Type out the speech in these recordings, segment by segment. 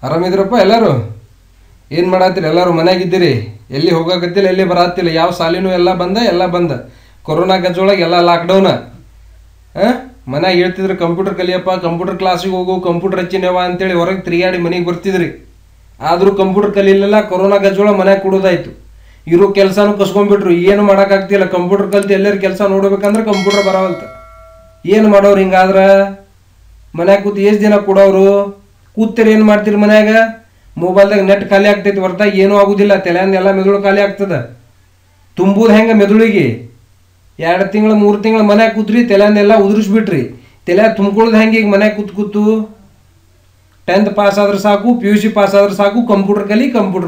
ಆರಾಮಿದ್ರಪ್ಪ ಎಲ್ಲರೂ? ಏನು ಮಾಡತ್ತೀರಿ ಎಲ್ಲರೂ? ಮನೆಯಾಗಿದ್ದೀರಿ? ಎಲ್ಲಿ ಹೋಗಕತ್ತಿಲ್ಲ, ಎಲ್ಲಿ ಬರತ್ತಿಲ್ಲ, ಯಾವ ಸಾಲಿನೂ ಎಲ್ಲ ಬಂದ ಕೊರೋನಾ ಗಜ್ಜೊಳಗೆ ಎಲ್ಲ ಲಾಕ್ಡೌನ. ಮನ್ಯಾಗ ಹೇಳ್ತಿದ್ರು ಕಂಪ್ಯೂಟರ್ ಕಲಿಯಪ್ಪ, ಕಂಪ್ಯೂಟರ್ ಕ್ಲಾಸಿಗೆ ಹೋಗು, ಕಂಪ್ಯೂಟರ್ ಹಚ್ಚಿನವ ಅಂತೇಳಿ ಹೊರಗೆ ತಿರುಗಾಡಿ ಮನೆಗೆ ಬರ್ತಿದ್ರಿ. ಆದರೂ ಕಂಪ್ಯೂಟರ್ ಕಲಿಲಿಲ್ಲ, ಕೊರೋನಾ ಗಜ್ಜೊಳಗೆ ಮನ್ಯಾಗ ಕೊಡೋದಾಯ್ತು. ಇರೋ ಕೆಲಸನೂ ಕಸ್ಕೊಂಡ್ಬಿಟ್ರು, ಏನು ಮಾಡೋಕ್ಕಾಗ್ತಿಲ್ಲ. ಕಂಪ್ಯೂಟರ್ ಕಲ್ತು ಎಲ್ಲರೂ ಕೆಲಸ ನೋಡ್ಬೇಕಂದ್ರೆ ಕಂಪ್ಯೂಟರ್ ಬರವಲ್ತ. ಏನು ಮಾಡೋರು? ಹಿಂಗಾದ್ರೆ ಮನ್ಯಾಗ ಕೂತು ಎಷ್ಟು ದಿನ ಕೊಡೋರು? ಕೂತ್ತೀರಿ ಏನು ಮಾಡ್ತೀರಿ ಮನ್ಯಾಗ? ಮೊಬೈಲ್ದಾಗ ನೆಟ್ ಖಾಲಿ ಆಗ್ತೈತಿ, ಹೊರತಾಗಿ ಏನೂ ಆಗೋದಿಲ್ಲ. ತಲೆಯಿಂದ ಎಲ್ಲ ಮೆದುಳು ಖಾಲಿ ಆಗ್ತದೆ. ತುಂಬುದು ಹೆಂಗೆ ಮೆದುಳಿಗೆ? 2 ತಿಂಗಳು 3 ತಿಂಗಳು ಮನ್ಯಾಗ ಕೂತ್ರಿ, ತಲೆಯನ್ನೆಲ್ಲ ಉದುರಿಸ್ಬಿಟ್ರಿ. ತಲೆ ತುಂಬ್ಕೊಳ್ಳೋದು ಹೆಂಗೆ? ಈಗ ಮನ್ಯಾಗ ಕೂತು 10th ಪಾಸ್ ಆದ್ರೆ ಸಾಕು, PUC ಪಾಸ್ ಆದ್ರೆ ಸಾಕು, ಕಂಪ್ಯೂಟರ್ ಕಲಿ.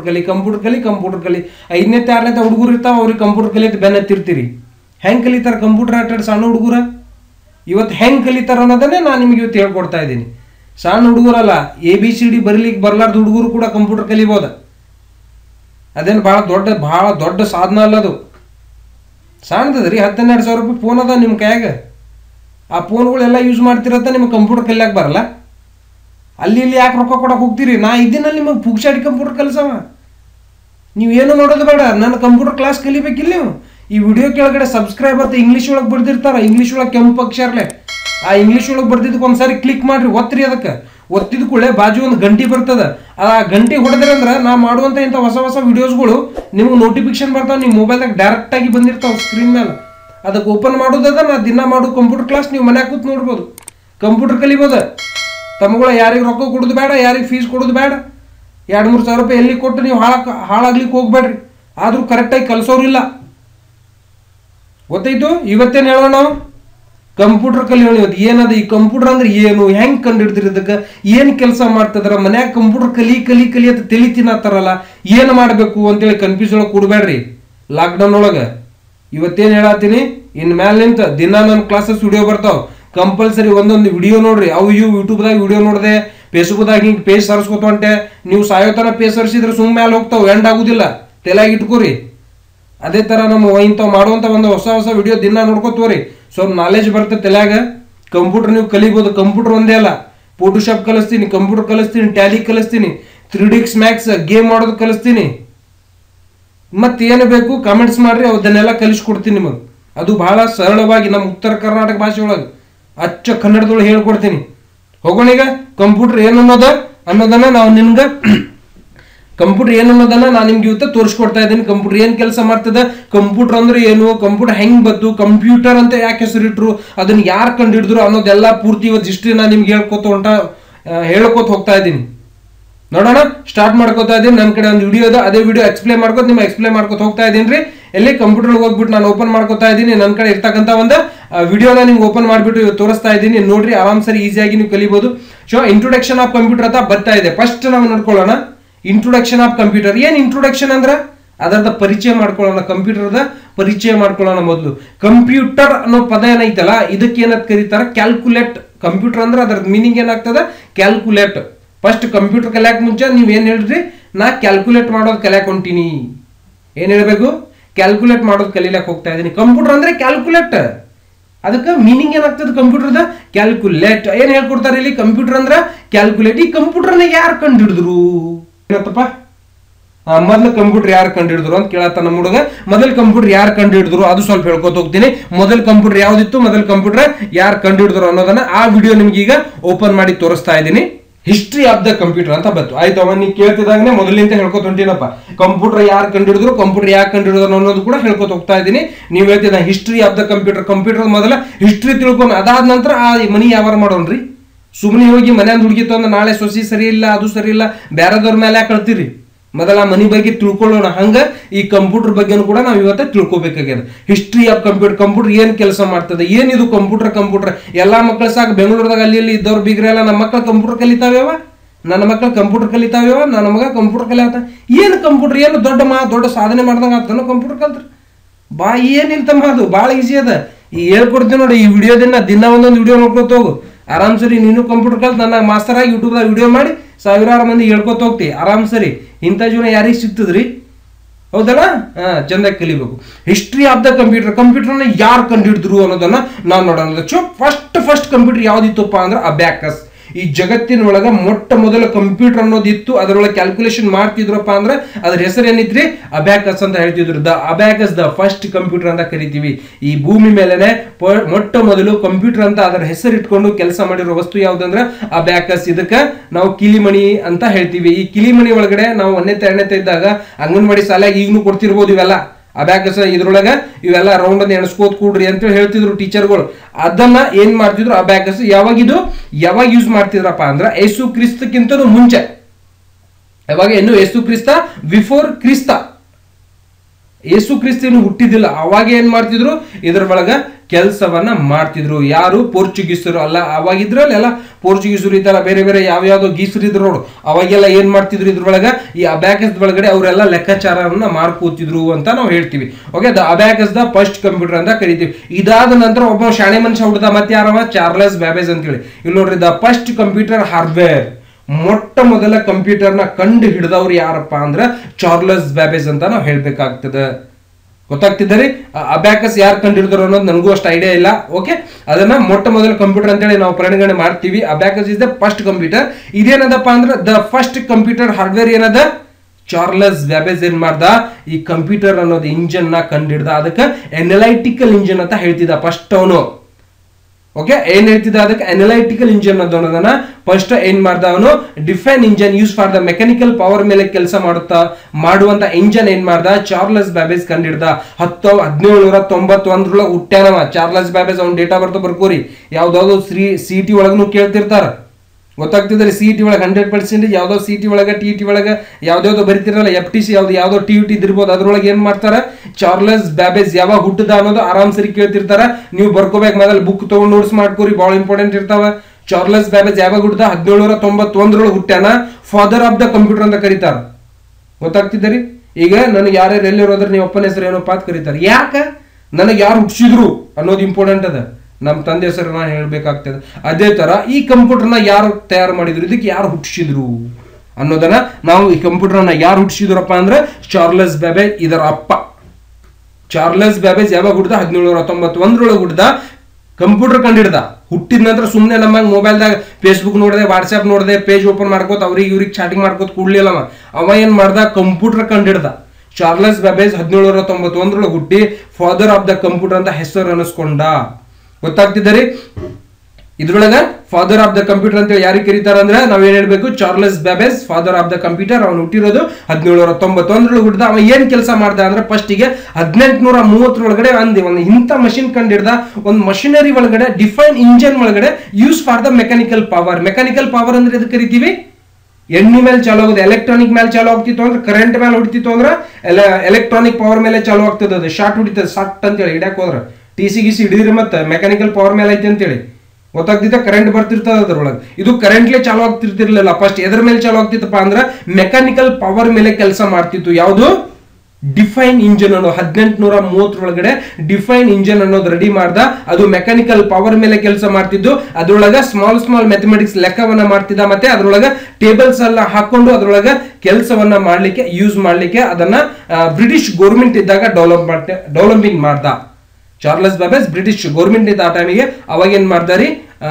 5ನೇ 6ನೇ ಹುಡುಗರು ಇರ್ತಾವೆ, ಅವ್ರಿಗೆ ಕಂಪ್ಯೂಟರ್ ಕಲಿಯಕ್ಕೆ ಬೆನ್ನತ್ತಿರ್ತೀರಿ. ಹೆಂಗೆ ಕಲಿತಾರೆ ಕಂಪ್ಯೂಟರ್ ಆಟ? ಸಣ್ಣ ಹುಡುಗರ ಇವತ್ತು ಹೆಂಗೆ ಕಲಿತಾರ ಅನ್ನೋದನ್ನೇ ನಾನು ನಿಮಗೆ ಇವತ್ತು ಹೇಳ್ಕೊಡ್ತಾ ಇದ್ದೀನಿ. ಸಣ್ಣ ಹುಡುಗರಲ್ಲ, ABCD ಬರಲಿಕ್ಕೆ ಬರಲಾರ್ದ ಹುಡುಗರು ಕೂಡ ಕಂಪ್ಯೂಟರ್ ಕಲಿಬೋದು. ಅದೇನು ಭಾಳ ದೊಡ್ಡ ಸಾಧನ ಅಲ್ಲದು. ಸಣ್ಣದದ್ರಿ. 10-12 ಸಾವಿರ ರೂಪಾಯಿ ಫೋನ್ ಅದ ನಿಮ್ಮ ಕೈಯಾಗ. ಆ ಫೋನ್ಗಳೆಲ್ಲ ಯೂಸ್ ಮಾಡ್ತಿರತ್ತ ನಿಮ್ಗೆ ಕಂಪ್ಯೂಟರ್ ಕಲಿಯಕ್ಕೆ ಬರಲ್ಲ? ಅಲ್ಲಿ ಇಲ್ಲಿ ಯಾಕೆ ರೊಕ್ಕ ಕೊಡಕ್ಕೆ ಹೋಗ್ತೀರಿ? ನಾ ಇದ್ದೀನಲ್ಲಿ ನಿಮಗೆ ಪುಗ್ಸಾಡಿ ಕಂಪ್ಯೂಟರ್ ಕಲಿಸವ. ನೀವು ಏನು ಮಾಡೋದು ಬೇಡ, ನಾನು ಕಂಪ್ಯೂಟರ್ ಕ್ಲಾಸ್ ಕಲಿಬೇಕಿಲ್ಲ. ನೀವು ಈ ವಿಡಿಯೋ ಕೆಳಗಡೆ ಸಬ್ಸ್ಕ್ರೈಬ್ ಅಂತ ಇಂಗ್ಲೀಷ್ ಒಳಗೆ ಬರ್ದಿರ್ತಾರ, ಇಂಗ್ಲೀಷ್ ಒಳಗೆ ಕೆಂಪು ಅಕ್ಷರಲೆ. ಆ ಇಂಗ್ಲೀಷ್ ಒಳಗೆ ಬರ್ದಿದ್ದಕ್ಕೆ ಒಂದ್ಸಾರಿ ಕ್ಲಿಕ್ ಮಾಡ್ರಿ, ಒತ್ತಿರಿ. ಅದಕ್ಕೆ ಒತ್ತಿದ ಕೂಡಲೇ ಬಾಜು ಒಂದು ಗಂಟೆ ಬರ್ತದೆ. ಆ ಗಂಟೆ ಹೊಡೆದ್ರೆ ಅಂದ್ರೆ ನಾ ಮಾಡುವಂಥ ಇಂಥ ಹೊಸ ವಿಡಿಯೋಸ್ಗಳು ನಿಮ್ಗೆ ನೋಟಿಫಿಕೇಶನ್ ಬರ್ತಾವೆ. ನಿಮ್ಮ ಮೊಬೈಲ್ದಾಗ ಡೈರೆಕ್ಟಾಗಿ ಬಂದಿರ್ತಾವೆ ಸ್ಕ್ರೀನ್ ಮೇಲೆ. ಅದಕ್ಕೆ ಓಪನ್ ಮಾಡೋದದ ನಾ ದಿನ ಮಾಡೋ ಕಂಪ್ಯೂಟರ್ ಕ್ಲಾಸ್ ನೀವು ಮನ್ಯಾಗ ಕೂತ್ ನೋಡ್ಬೋದು, ಕಂಪ್ಯೂಟರ್ ಕಲಿಬೋದು. ತಮ್ಮಗಳ ಯಾರಿಗೆ ರೊಕ್ಕ ಕೊಡೋದು ಬೇಡ, ಯಾರಿಗೆ ಫೀಸ್ ಕೊಡೋದು ಬೇಡ. 2-3 ಸಾವಿರ ರೂಪಾಯಿ ಎಲ್ಲಿ ಕೊಟ್ಟು ನೀವು ಹಾಳಾಗ್ಲಿಕ್ಕೆ ಹೋಗ್ಬೇಡ್ರಿ. ಆದರೂ ಕರೆಕ್ಟಾಗಿ ಕಲಿಸೋರಿಲ್ಲ, ಗೊತ್ತಾಯ್ತು? ಇವತ್ತೇನು ಹೇಳೋಣ ನಾವು? ಕಂಪ್ಯೂಟರ್ ಕಲಿಯೋಣ. ಇವತ್ತು ಏನದ ಈ ಕಂಪ್ಯೂಟರ್ ಅಂದ್ರೆ ಏನು, ಹೆಂಗೆ ಕಂಡುಹಿಡ್ದಿರಿ, ಇದಕ್ಕೆ ಏನು ಕೆಲಸ ಮಾಡ್ತಿದಾರ, ಮನ್ಯಾಗ ಕಂಪ್ಯೂಟರ್ ಕಲಿ ಅಂತ ತಲೆ ತಿನ್ನತ್ತಾರಲ್ಲ, ಏನು ಮಾಡಬೇಕು ಅಂತೇಳಿ ಕನ್ಫ್ಯೂಸ್ ಒಳಗೆ ಕೊಡಬೇಡ್ರಿ ಲಾಕ್ಡೌನ್ ಒಳಗೆ. ಇವತ್ತೇನು ಹೇಳತ್ತೀನಿ, ಇನ್ನು ಮೇಲೆ ನಿಂತ ದಿನ ನನ್ನ ಕ್ಲಾಸಸ್ ವಿಡಿಯೋ ಬರ್ತಾವ. ಕಂಪಲ್ಸರಿ ಒಂದೊಂದು ವಿಡಿಯೋ ನೋಡ್ರಿ. ಅವು ಯೂಟ್ಯೂಬ್ದಾಗ ವಿಡಿಯೋ ನೋಡಿದೆ, ಫೇಸ್ಬುಕ್ದಾಗ ಹಿಂಗೆ ಪೇಜ್ ಸರ್ಸ್ಕೊತ ಹೊಂಟೆ. ನೀವು ಸಾಯೋತನ ಪೇಜ್ ಸರ್ಸಿದ್ರೆ ಸುಮ್ಮ ಮೇಲೆ ಹೋಗ್ತಾವೆ, ಎಂಡ್ ಆಗುದಿಲ್ಲ. ತಲೆಯಾಗಿ ಇಟ್ಕೋರಿ. ಅದೇ ಥರ ನಮ್ಮ ಇಂಥವು ಮಾಡುವಂಥ ಒಂದು ಹೊಸ ವಿಡಿಯೋ ದಿನ ನೋಡ್ಕೋತೋರಿ. ಸ್ವಲ್ಪ ನಾಲೆಜ್ ಬರ್ತದೆ ತಲೆಯಾಗ. ಕಂಪ್ಯೂಟರ್ ನೀವು ಕಲಿಬೋದು. ಕಂಪ್ಯೂಟರ್ ಒಂದೇ ಅಲ್ಲ, ಫೋಟೋಶಾಪ್ ಕಲಿಸ್ತೀನಿ, ಕಂಪ್ಯೂಟರ್ ಕಲಿಸ್ತೀನಿ, ಟ್ಯಾಲಿ ಕಲಿಸ್ತೀನಿ, 3D ಮ್ಯಾಕ್ಸ್ ಗೇಮ್ ಮಾಡೋದು ಕಲಿಸ್ತೀನಿ. ಮತ್ತೇನು ಬೇಕು ಕಮೆಂಟ್ಸ್ ಮಾಡ್ರಿ, ಅದನ್ನೆಲ್ಲ ಕಲಿಸ್ಕೊಡ್ತೀನಿ ನಿಮಗೆ. ಅದು ಬಹಳ ಸರಳವಾಗಿ ನಮ್ಮ ಉತ್ತರ ಕರ್ನಾಟಕ ಭಾಷೆ ಒಳಗೆ ಅಚ್ಚ ಕನ್ನಡದೊಳಗೆ ಹೇಳ್ಕೊಡ್ತೀನಿ. ಹೋಗೋಣ ಈಗ. ಕಂಪ್ಯೂಟರ್ ಏನು ಅನ್ನೋದನ್ನ ನಾವು ನಿಮ್ಗೆ ನಾನು ನಿಮ್ಗೆ ಇವತ್ತು ತೋರಿಸ್ಕೊಡ್ತಾ ಇದ್ದೀನಿ. ಕಂಪ್ಯೂಟರ್ ಏನು ಕೆಲಸ ಮಾಡ್ತದೆ, ಕಂಪ್ಯೂಟರ್ ಅಂದ್ರೆ ಏನು, ಕಂಪ್ಯೂಟರ್ ಹೆಂಗೆ ಬಂತು, ಕಂಪ್ಯೂಟರ್ ಅಂತ ಯಾಕೆ ಹೆಸರಿಟ್ರು, ಅದನ್ನ ಯಾರು ಕಂಡುಹಿಡಿದ್ರು ಅನ್ನೋದೆಲ್ಲ ಪೂರ್ತಿ ಇವತ್ತು ಹಿಸ್ಟ್ರಿ ನಾನು ನಿಮ್ಗೆ ಹೇಳ್ಕೊತ ಹೋಗ್ತಾ ಇದ್ದೀನಿ. ನೋಡೋಣ, ಸ್ಟಾರ್ಟ್ ಮಾಡ್ಕೋತಾ ಇದ್ದೀನಿ. ನನ್ನ ಕಡೆ ಒಂದು ವಿಡಿಯೋ ಇದೆ, ಅದೇ ವಿಡಿಯೋ ಎಕ್ಸ್ಪ್ಲೇನ್ ಮಾಡ್ಕೊತ ಹೋಗ್ತಾ ಇದ್ದೀನಿ ರೀ. ಎಲ್ಲಿ ಕಂಪ್ಯೂಟರ್ ಹೋಗ್ಬಿಟ್ಟು ನಾನು ಓಪನ್ ಮಾಡ್ಕೋತಾ ಇದ್ದೀನಿ. ನನ್ನ ಕಡೆ ಇರ್ತಕ್ಕಂಥ ಒಂದು ವಿಡಿಯೋನ ನಿಮ್ಗೆ ಓಪನ್ ಮಾಡಿಬಿಟ್ಟು ತೋರಿಸ್ತಾ ಇದ್ದೀನಿ. ನೋಡ್ರಿ, ಆರಾಮ್ ಸರಿ ಈಸಿಯಾಗಿ ನೀವು ಕಲಿಬಹುದು. ಸೊ ಇಂಟ್ರೊಡಕ್ಷನ್ ಆಫ್ ಕಂಪ್ಯೂಟರ್ ಅಂತ ಬರ್ತಾ ಇದೆ. ಫಸ್ಟ್ ನಾವು ನೋಡ್ಕೊಳ್ಳೋಣ ಇಂಟ್ರೊಡಕ್ಷನ್ ಆಫ್ ಕಂಪ್ಯೂಟರ್. ಏನು ಇಂಟ್ರೊಡಕ್ಷನ್ ಅಂದ್ರೆ ಅದರದ ಪರಿಚಯ ಮಾಡ್ಕೊಳ್ಳೋಣ, ಕಂಪ್ಯೂಟರ್ದ ಪರಿಚಯ ಮಾಡ್ಕೊಳ್ಳೋಣ. ಮೊದಲು ಕಂಪ್ಯೂಟರ್ ಅನ್ನೋ ಪದ ಏನೈತಲ್ಲ, ಇದಕ್ಕೆ ಏನಂತ ಕರೀತಾರೆ? ಕ್ಯಾಲ್ಕುಲೇಟ್. ಕಂಪ್ಯೂಟರ್ ಅಂದ್ರೆ ಅದರ ಮೀನಿಂಗ್ ಏನಾಗ್ತದೆ? ಕ್ಯಾಲ್ಕುಲೇಟ್. ಫಸ್ಟ್ ಕಂಪ್ಯೂಟರ್ ಕಲಿಯಕ್ಕೆ ಮುಂಚೆ ನೀವು ಏನು ಹೇಳ್ರಿ? ನಾ ಕ್ಯಾಲ್ಕುಲೇಟ್ ಮಾಡೋದು ಕಲಿಯಕ್ಕೆ ಹೊಂಟೀನಿ. ಏನು ಹೇಳ್ಬೇಕು? ಕ್ಯಾಲ್ಕುಲೇಟ್ ಮಾಡೋದು ಕಲಿಯಕ್ಕೆ ಹೋಗ್ತಾ ಇದ್ದೀನಿ. ಕಂಪ್ಯೂಟರ್ ಅಂದ್ರೆ ಕ್ಯಾಲ್ಕುಲೇಟ್. ಅದಕ್ಕೆ ಮೀನಿಂಗ್ ಏನಾಗ್ತದೆ ಕಂಪ್ಯೂಟರ್ದ? ಕ್ಯಾಲ್ಕುಲೇಟ್. ಏನು ಹೇಳ್ಕೊಡ್ತಾರೆ ಇಲ್ಲಿ? ಕಂಪ್ಯೂಟರ್ ಅಂದ್ರೆ ಕ್ಯಾಲ್ಕುಲೇಟ್. ಈ ಕಂಪ್ಯೂಟರ್ನ ಯಾರು ಕಂಡುಹಿಡಿದ್ರು? ಏನತ್ತಪ್ಪ, ಮೊದಲು ಕಂಪ್ಯೂಟರ್ ಯಾರು ಕಂಡುಹಿಡಿದ್ರು ಅಂತ ಕೇಳತ್ತ ನಮ್ಮ ಹುಡುಗ. ಮೊದಲು ಕಂಪ್ಯೂಟರ್ ಯಾರು ಕಂಡುಹಿಡಿದ್ರು ಅದು ಸ್ವಲ್ಪ ಹೇಳ್ಕೊತ ಹೋಗ್ತೀನಿ. ಮೊದಲು ಕಂಪ್ಯೂಟರ್ ಯಾವ್ದಿತ್ತು, ಮೊದಲು ಕಂಪ್ಯೂಟರ್ ಯಾರು ಕಂಡುಹಿಡಿದ್ರು ಅನ್ನೋದನ್ನ ಆ ವಿಡಿಯೋ ನಿಮ್ಗೆ ಈಗ ಓಪನ್ ಮಾಡಿ ತೋರಿಸ್ತಾ ಇದ್ದೀನಿ. ಹಿಸ್ಟ್ರಿ ಆಫ್ ದ ಕಂಪ್ಯೂಟರ್ ಅಂತ ಬಂತು. ಆಯ್ತು, ಅವನ್ ನೀವು ಕೇಳ್ತಿದಾಗನೆ ಮೊದಲಿಂದ ಹೇಳ್ಕೊತ ಹೊಂಟೀನಪ್ಪ. ಕಂಪ್ಯೂಟರ್ ಯಾರು ಕಂಡುಹಿಡಿದ್ರು, ಕಂಪ್ಯೂಟರ್ ಯಾಕೆ ಕಂಡುಹಿಡಿದ್ರು ಅನ್ನೋದು ಕೂಡ ಹೇಳ್ಕೊತ ಹೋಗ್ತಾ ಇದ್ದೀನಿ. ನೀವು ಹೇಳ್ತಿದ್ದ history of the computer. Computer ಮೊದಲ ಹಿಸ್ಟ್ರಿ ತಿಳ್ಕೊಂಡು ಅದಾದ ನಂತರ ಆ ಮನಿ ವ್ಯವಹಾರ ಮಾಡೋಣ್ರಿ. ಸುಮ್ಮನೆ ಹೋಗಿ ಮನೆಯಿಂದ ಹುಡುಗಿ ತಂದು ನಾಳೆ ಸೊಸಿ ಸರಿ ಇಲ್ಲ, ಅದು ಸರಿ ಇಲ್ಲ, ಬೇರೆದವ್ರ ಮೇಲೆ ಯಾಕೆ ಕಳ್ತೀರಿ? ಮೊದಲ ಆ ಮನಿ ಬಗ್ಗೆ ತಿಳ್ಕೊಳ್ಳೋಣ. ಹಂಗ ಈ ಕಂಪ್ಯೂಟರ್ ಬಗ್ಗೆನೂ ಕೂಡ ನಾವು ಇವತ್ತು ತಿಳ್ಕೊಬೇಕಾಗ್ಯದ. History of computer. ಕಂಪ್ಯೂಟರ್ ಏನು ಕೆಲಸ ಮಾಡ್ತದೆ, ಏನಿದು ಕಂಪ್ಯೂಟರ್. ಎಲ್ಲಾ ಮಕ್ಕಳು ಸಾಕು ಬೆಂಗಳೂರದಾಗ ಅಲ್ಲಿ ಇಲ್ಲಿ ಇದ್ದವ್ರು ಬೀಗ್ರೆಲ್ಲ ನಮ್ಮ ಮಕ್ಕಳು ಕಂಪ್ಯೂಟರ್ ಕಲಿತಾವ್ಯವ, ನನ್ನ ಮಕ್ಕಳು ಕಂಪ್ಯೂಟರ್ ಕಲಿತಾವ್ಯವ, ನನ್ನ ಮಗ ಕಂಪ್ಯೂಟರ್ ಕಲಿಯತ್ತ. ಏನು ಕಂಪ್ಯೂಟರ್ ಏನು ದೊಡ್ಡ ಸಾಧನೆ ಮಾಡ್ದಂಗೆ ಆಗ್ತಾನೋ ಕಂಪ್ಯೂಟರ್ ಕಲ್ತ್ರೆ? ಏನಿಲ್ತಮ್ಮ, ಅದು ಭಾಳ ಈಸಿ ಅದ. ಈ ಹೇಳ್ಕೊಡ್ತೀನಿ ನೋಡಿ, ಈ ವಿಡಿಯೋದಿಂದ ದಿನ ಒಂದೊಂದು ವಿಡಿಯೋ ನೋಡ್ಕೊತ ಹೋಗು. ಆರಾಮ್ ಸರಿ ನೀನು ಕಂಪ್ಯೂಟರ್ ಕಲ್ತು ನನ್ನ ಮಾಸ್ತರ್ ಆಗಿ ಯೂಟ್ಯೂಬ್ದಾಗ ವಿಡಿಯೋ ಮಾಡಿ ಸಾವಿರಾರು ಮಂದಿ ಹೇಳ್ಕೊತ ಹೋಗ್ತಿ. ಆರಾಮ್ ಸರಿ. ಇಂಥ ಜೀವನ ಯಾರಿಗೆ ಸಿಗ್ತದ್ರಿ? ಹೌದಲ್ಲ? ಚಂದಾಗಿ ಕಲಿಬೇಕು. History of the computer. ಕಂಪ್ಯೂಟರ್ನ ಯಾರು ಕಂಡುಹಿಡಿದ್ರು ಅನ್ನೋದನ್ನ ನಾವು ನೋಡೋಣ. ಫಸ್ಟ್ ಕಂಪ್ಯೂಟರ್ ಯಾವ್ದಿತ್ತಪ್ಪ ಅಂದ್ರೆ ಅಬ್ಯಾಕಸ್. ಈ ಜಗತ್ತಿನೊಳಗ ಮೊಟ್ಟ ಮೊದಲ ಕಂಪ್ಯೂಟರ್ ಅನ್ನೋದಿತ್ತು, ಅದರೊಳಗೆ ಕ್ಯಾಲ್ಕುಲೇಷನ್ ಮಾಡ್ತಿದ್ರಪ್ಪ ಅಂದ್ರೆ ಅದ್ರ ಹೆಸರು ಏನಿತ್ರಿ, ಅಬ್ಯಾಕಸ್ ಅಂತ ಹೇಳ್ತಿದ್ರು. The abacus the first computer ಅಂತ ಕರಿತೀವಿ. ಈ ಭೂಮಿ ಮೇಲೆನೆ ಮೊಟ್ಟ ಮೊದಲು ಕಂಪ್ಯೂಟರ್ ಅಂತ ಅದರ ಹೆಸರು ಇಟ್ಕೊಂಡು ಕೆಲಸ ಮಾಡಿರೋ ವಸ್ತು ಯಾವ್ದಂದ್ರೆ ಅಬ್ಯಾಕಸ್. ಇದಕ್ಕ ನಾವು ಕಿಲಿಮಣಿ ಅಂತ ಹೇಳ್ತೀವಿ. ಈ ಕಿಲಿಮಣಿ ಒಳಗಡೆ ನಾವು 1ನೇ 2ನೇ ಇದ್ದಾಗ ಅಂಗನವಾಡಿ ಶಾಲೆಗೆ ಈಗಲೂ ಕೊಡ್ತಿರ್ಬೋದು ಇವೆಲ್ಲ ಅಬ್ಯಾಕಸ್. ಇದ್ರೊಳಗ ಇವೆಲ್ಲ ರೌಂಡ್ ಅನ್ನು ಎಣಸ್ಕೋತ್ ಕೂಡ್ರಿ ಅಂತ ಹೇಳ್ತಿದ್ರು ಟೀಚರ್ಗಳು. ಅದನ್ನ ಏನ್ ಮಾಡ್ತಿದ್ರು, ಅಬ್ಯಾಕಸ್ ಯಾವಾಗ ಯೂಸ್ ಮಾಡ್ತಿದ್ರಪ್ಪ ಅಂದ್ರ ಯೇಸು ಕ್ರಿಸ್ತಕ್ಕಿಂತನೂ ಮುಂಚೆ. ಯಾವಾಗ? ಇನ್ನು ಯೇಸು ಕ್ರಿಸ್ತ ಬಿಫೋರ್ ಕ್ರಿಸ್ತ, ಯೇಸು ಕ್ರಿಸ್ತನು ಹುಟ್ಟಿದಿಲ್ಲ ಅವಾಗ ಏನ್ ಮಾಡ್ತಿದ್ರು, ಇದ್ರ ಒಳಗ ಕೆಲಸವನ್ನ ಮಾಡ್ತಿದ್ರು. ಯಾರು? ಪೋರ್ಚುಗೀಸರು. ಅಲ್ಲ ಅವಾಗಿದ್ರಲ್ಲ ಎಲ್ಲ ಪೋರ್ಚುಗೀಸರು ಇದ್ದಲ್ಲ, ಬೇರೆ ಬೇರೆ ಯಾವ್ಯಾವ್ದೋ ಗೀಸರು ಇದ್ರು ನೋಡು, ಅವಾಗೆಲ್ಲ ಏನ್ ಮಾಡ್ತಿದ್ರು ಇದ್ರೊಳಗ ಈ ಅಬ್ಯಾಕಸ್ ಒಳಗಡೆ ಅವರೆಲ್ಲ ಲೆಕ್ಕಾಚಾರವನ್ನ ಮಾಡ್ಕೋತಿದ್ರು ಅಂತ ನಾವು ಹೇಳ್ತೀವಿ. Okay, the abacus the first computer ಅಂತ ಕರಿತೀವಿ. ಇದಾದ ನಂತರ ಒಬ್ಬ ಶಾಣೆ ಮನುಷ್ಯ ಹುಡ್ದ, ಮತ್ತೆ ಯಾರವ? ಚಾರ್ಲೆಸ್ ಬ್ಯಾಬೇಜ್ ಅಂತ ಹೇಳಿ. ಇಲ್ಲಿ ನೋಡ್ರಿ, ದ ಫಸ್ಟ್ ಕಂಪ್ಯೂಟರ್ ಹಾರ್ಡ್ವೇರ್, ಮೊಟ್ಟ ಮೊದಲ ಕಂಪ್ಯೂಟರ್ನ ಕಂಡು ಹಿಡಿದವ್ರು ಯಾರಪ್ಪ ಅಂದ್ರೆ ಚಾರ್ಲೆಸ್ ಬ್ಯಾಬೇಜ್ ಅಂತ ನಾವು ಹೇಳ್ಬೇಕಾಗ್ತದೆ. ಗೊತ್ತಾಗ್ತಿದ್ದಾರೆ? ಅಬ್ಯಾಕಸ್ ಯಾರು ಕಂಡು ಹಿಡಿದ್ರು ಅನ್ನೋದು ನನಗೂ ಅಷ್ಟು ಐಡಿಯಾ ಇಲ್ಲ. ಓಕೆ, ಅದನ್ನ ಮೊಟ್ಟ ಮೊದಲ ಕಂಪ್ಯೂಟರ್ ಅಂತೇಳಿ ನಾವು ಪರಿಗಣನೆ ಮಾಡ್ತೀವಿ. Abacus is the first computer. ಇದೇನದಪ್ಪ ಅಂದ್ರೆ ದ ಫಸ್ಟ್ ಕಂಪ್ಯೂಟರ್ ಹಾರ್ಡ್ವೇರ್ ಏನದ? ಚಾರ್ಲೆಸ್ ಬ್ಯಾಬೇಜ್ ಏನ್ ಮಾಡ್ದ, ಈ ಕಂಪ್ಯೂಟರ್ ಅನ್ನೋದು ಇಂಜಿನ್ ನ ಕಂಡು ಹಿಡ್ದ. ಅದಕ್ಕೆ ಅನಲೈಟಿಕಲ್ ಇಂಜಿನ್ ಅಂತ ಹೇಳ್ತಿದ್ದ ಫಸ್ಟ್ ಅವನು. ಓಕೆ, ಏನ್ ಹೇಳ್ತಿದ್ದ ಅದಕ್ಕೆ? ಅನಲೈಟಿಕಲ್ ಇಂಜಿನ್ ಅನ್ನೋದನ್ನ ಫಸ್ಟ್ ಏನ್ ಮಾಡ್ದ ಅವನು? Define engine use for the mechanical power ಮೇಲೆ ಕೆಲಸ ಮಾಡುವಂತ ಇಂಜಿನ್ ಏನ್ ಮಾಡ್ದ? ಚಾರ್ಲೆಸ್ ಬ್ಯಾಬೇಜ್ ಕಂಡಿಡ್ದ. 1791 ಹುಟ್ಟ್ಯಾನವ ಚಾರ್ಲೆಸ್ ಬ್ಯಾಬೇಜ್. ಅವ್ನ ಡೇಟ್ ಆಫ್ ಬರ್ತ್ ಬರ್ಕೋರಿ. ಯಾವ್ದಾವ್ದು CET ಒಳಗೂ ಕೇಳ್ತಿರ್ತಾರ. ಗೊತ್ತಾಗ್ತಿದ್ರೆ CET ಒಳಗೆ 100% ಯಾವ್ದೋ CET ಒಳಗೆ TET ಒಳಗೆ ಯಾವ್ದಾವ್ದು ಬರಿತಿರಲ್ಲ, FTC ಯಾವ್ದೋ TUT ಇದಿರ್ಬೋದು, ಅದ್ರೊಳಗೆ ಏನ್ ಮಾಡ್ತಾರ? ಚಾರ್ಲೆಸ್ ಬ್ಯಾಬೇಜ್ ಯಾವಾಗ ಹುಟ್ಟದ ಅನ್ನೋದು ಆರಾಮ್ ಸರಿ ಕೇಳ್ತಿರ್ತಾರ. ನೀವು ಬರ್ಕೋಬೇಕು, ಮೊದಲು ಬುಕ್ ತಗೊಂಡು ನೋಟ್ಸ್ ಮಾಡ್ಕೋರಿ, ಬಹಳ ಇಂಪಾರ್ಟೆಂಟ್ ಇರ್ತಾವ. ಚಾರ್ಲೆಸ್ ಬ್ಯಾಬೇಜ್ ಯಾವಾಗ ಹುಟ್ಟದ? 1791 ಹುಟ್ಟ್ಯಾನ. ಫಾದರ್ ಆಫ್ ದ ಕಂಪ್ಯೂಟರ್ ಅಂತ ಕರೀತಾರ. ಗೊತ್ತಾಗ್ತಿದ್ದೀರಿ? ಈಗ ನನಗೆ ಯಾರ್ಯಾರು ಎಲ್ಲಿರೋದ್ರೆ ನೀವು ಅಪ್ಪನ ಹೆಸರು ಏನಪ್ಪ ಅಂತ ಕರೀತಾರೆ. ಯಾಕ? ನನಗೆ ಯಾರು ಹುಟ್ಟಿಸಿದ್ರು ಅನ್ನೋದು ಇಂಪಾರ್ಟೆಂಟ್ ಅದ. ನಮ್ಮ ತಂದೆ ಹೆಸರು ನಾನು ಹೇಳ್ಬೇಕಾಗ್ತದೆ. ಅದೇ ತರ ಈ ಕಂಪ್ಯೂಟರ್ನ ಯಾರು ತಯಾರು ಮಾಡಿದ್ರು, ಇದಕ್ಕೆ ಯಾರು ಹುಟ್ಟಿಸಿದ್ರು ಅನ್ನೋದನ್ನ ನಾವು, ಈ ಕಂಪ್ಯೂಟರ್ನ ಯಾರು ಹುಟ್ಟಿಸಿದ್ರಪ್ಪ ಅಂದ್ರೆ ಚಾರ್ಲೆಸ್ ಬ್ಯಾಬೇಜ್, ಇದರ ಅಪ್ಪ. ಚಾರ್ಲೆಸ್ ಬ್ಯಾಬೇಜ್ ಯಾವಾಗ ಹುಟ್ಟಿದ? 1791 ಹುಟ್ಟಿದ. ಕಂಪ್ಯೂಟರ್ ಕಂಡಿಡ್ದ. ಹುಟ್ಟಿದ ನಂತರ ಸುಮ್ಮನೆ ನಮ್ಮ ಮೊಬೈಲ್ದಾಗ ಫೇಸ್ಬುಕ್ ನೋಡಿದೆ, ವಾಟ್ಸ್ಆಪ್ ನೋಡಿದೆ, ಪೇಜ್ ಓಪನ್ ಮಾಡ್ಕೋತ ಅವ್ರಿಗೆ ಇವ್ರಿಗೆ ಚಾಟಿಂಗ್ ಮಾಡ್ಕೋತ ಕೂಡ್ಲಿಲ್ಲ. ಅವ ಏನ್ ಮಾಡ್ದ? ಕಂಪ್ಯೂಟರ್ ಕಂಡಿಡ್ದ. ಚಾರ್ಲೆಸ್ ಬ್ಯಾಬೇಜ್ 1791 ಹುಟ್ಟಿ ಫಾದರ್ ಆಫ್ ದ ಕಂಪ್ಯೂಟರ್ ಅಂತ ಹೆಸರು ಅನಿಸ್ಕೊಂಡ. ಗೊತ್ತಾಗ್ತಿದ್ದಾರೆ? ಇದ್ರೊಳಗ ಫಾದರ್ ಆಫ್ ದ ಕಂಪ್ಯೂಟರ್ ಅಂತ ಯಾರಿಗೆ ಕರೀತಾರ ಅಂದ್ರೆ ನಾವೇನ್ ಹೇಳ್ಬೇಕು? Charles Babbage father of the computer. ಅವನು ಹುಟ್ಟಿರೋದು 1791 ಹುಟ್ಟಿದ. ಅವ ಏನ್ ಕೆಲಸ ಮಾಡ್ದ ಅಂದ್ರೆ ಫಸ್ಟಿಗೆ 1830 ಒಳಗಡೆ ಒಂದು ಇಂಥ ಮಷಿನ್ ಕಂಡಿಡ್ದ. ಒಂದು ಮಷಿನರಿ ಒಳಗಡೆ ಡಿಫೈನ್ ಇಂಜಿನ್ ಒಳಗಡೆ use for the mechanical power. Mechanical power ಅಂದ್ರೆ ಎದಕ್ಕೆ ಕರಿತೀವಿ? ಎಣ್ಣೆ ಮೇಲೆ ಚಾಲು ಆಗೋದು. ಎಲೆಕ್ಟ್ರಾನಿಕ್ ಮೇಲೆ ಚಾಲು ಆಗ್ತಿತ್ತು ಅಂದ್ರೆ, ಕರೆಂಟ್ ಮೇಲೆ ಹೊಡಿತಿತ್ತು ಅಂದ್ರೆ ಎಲೆಕ್ಟ್ರಾನಿಕ್ ಪವರ್ ಮೇಲೆ ಚಾಲು ಆಗ್ತದೆ. ಅದು ಶಾರ್ಟ್ ಹೊಡಿತದೆ, ಸಟ್ ಅಂತೇಳಿ ಹಿಡ್ಯಾಕ್ ಹೋದ್ರ TC ಗಿಸಿ ಹಿಡಿದ್ರಿ ಮತ್ತೆ ಮೆಕ್ಯಾನಿಕಲ್ ಪವರ್ ಮೇಲೆ ಐತಿ ಅಂತೇಳಿ. ಗೊತ್ತಾಗ್ತಿದ್ದ? ಕರೆಂಟ್ ಬರ್ತಿರ್ತದ ಅದ್ರೊಳಗೆ. ಇದು ಕರೆಂಟ್ಲೇ ಚಾಲು ಆಗ್ತಿರ್ತಿರ್ಲಿಲ್ಲ. ಫಸ್ಟ್ ಎದ್ರ ಮೇಲೆ ಚಾಲು ಆಗ್ತಿತ್ತಪ್ಪ ಅಂದ್ರೆ ಮೆಕ್ಯಾನಿಕಲ್ ಪವರ್ ಮೇಲೆ ಕೆಲಸ ಮಾಡ್ತಿತ್ತು. ಯಾವುದು? ಡಿಫೈನ್ ಇಂಜಿನ್ ಅನ್ನೋ 1830 ಒಳಗಡೆ ಡಿಫೈನ್ ಇಂಜಿನ್ ಅನ್ನೋದು ರೆಡಿ ಮಾಡ್ದ. ಅದು ಮೆಕ್ಯಾನಿಕಲ್ ಪವರ್ ಮೇಲೆ ಕೆಲಸ ಮಾಡ್ತಿದ್ದು. ಅದ್ರೊಳಗ ಸ್ಮಾಲ್ ಮ್ಯಾಥಮೆಟಿಕ್ಸ್ ಲೆಕ್ಕವನ್ನ ಮಾಡ್ತಿದ್ದ. ಮತ್ತೆ ಅದ್ರೊಳಗ ಟೇಬಲ್ಸ್ ಎಲ್ಲ ಹಾಕೊಂಡು ಅದ್ರೊಳಗ ಕೆಲಸವನ್ನ ಮಾಡ್ಲಿಕ್ಕೆ ಯೂಸ್ ಮಾಡ್ಲಿಕ್ಕೆ ಅದನ್ನ ಬ್ರಿಟಿಷ್ ಗೌರ್ಮೆಂಟ್ ಇದ್ದಾಗ ಡೆವಲಪಿಂಗ್ ಮಾಡ್ದ. ಚಾರ್ಲೆಸ್ ಬ್ಯಾಬೇಜ್ ಬ್ರಿಟಿಷ್ ಗೌರ್ಮೆಂಟ್ ಇದ್ದ ಆ ಟೈಮಿಗೆ ಅವಾಗ ಏನ್ ಮಾಡ್ದಾರಿ?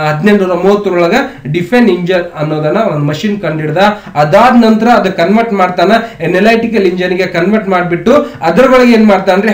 1830 ಡಿಫೈನ್ ಇಂಜಿನ್ ಅನ್ನೋದನ್ನ ಒಂದು ಮಷಿನ್ ಕಂಡಿಡ್ದ. ಅದಾದ ನಂತರ ಅದು ಕನ್ವರ್ಟ್ ಮಾಡ್ತಾನ ಅನಲೈಟಿಕಲ್ ಇಂಜಿನ್ ಗೆ ಕನ್ವರ್ಟ್ ಮಾಡ್ಬಿಟ್ಟು ಅದರೊಳಗೆ ಏನ್ ಮಾಡ್ತಾನ್ರಿ